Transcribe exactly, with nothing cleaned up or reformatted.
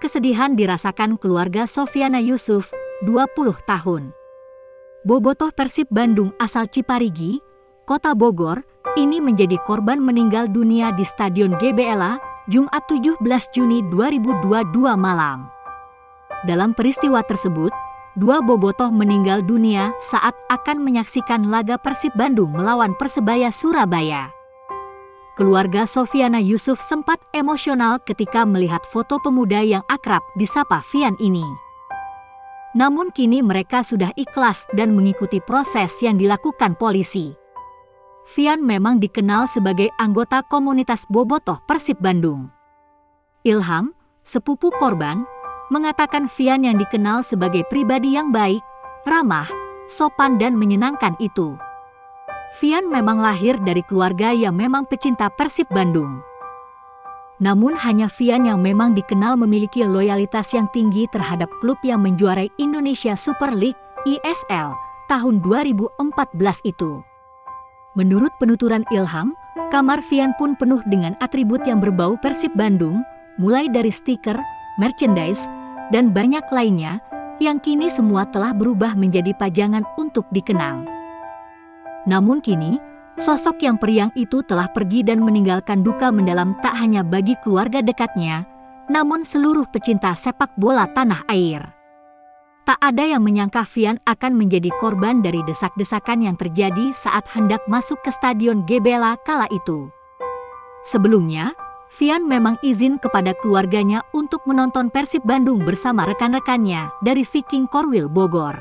kesedihan dirasakan keluarga Sofyana Yusuf, dua puluh tahun. Bobotoh Persib Bandung asal Ciparigi, Kota Bogor, ini menjadi korban meninggal dunia di Stadion G B L A, Jumat tujuh belas Juni dua ribu dua puluh dua malam. Dalam peristiwa tersebut, dua bobotoh meninggal dunia saat akan menyaksikan laga Persib Bandung melawan Persebaya Surabaya. Keluarga Sofyana Yusuf sempat emosional ketika melihat foto pemuda yang akrab disapa Fian ini. Namun kini mereka sudah ikhlas dan mengikuti proses yang dilakukan polisi. Fian memang dikenal sebagai anggota komunitas bobotoh Persib Bandung. Ilham, sepupu korban, mengatakan Fian yang dikenal sebagai pribadi yang baik, ramah, sopan dan menyenangkan itu. Fian memang lahir dari keluarga yang memang pecinta Persib Bandung. Namun hanya Fian yang memang dikenal memiliki loyalitas yang tinggi terhadap klub yang menjuarai Indonesia Super League I S L tahun dua ribu empat belas itu. Menurut penuturan Ilham, kamar Fian pun penuh dengan atribut yang berbau Persib Bandung, mulai dari stiker, merchandise, dan banyak lainnya, yang kini semua telah berubah menjadi pajangan untuk dikenang. Namun kini, sosok yang periang itu telah pergi dan meninggalkan duka mendalam tak hanya bagi keluarga dekatnya, namun seluruh pecinta sepak bola tanah air. Tak ada yang menyangka Fian akan menjadi korban dari desak-desakan yang terjadi saat hendak masuk ke Stadion G B L A kala itu. Sebelumnya, Fian memang izin kepada keluarganya untuk menonton Persib Bandung bersama rekan-rekannya dari Viking Korwil Bogor.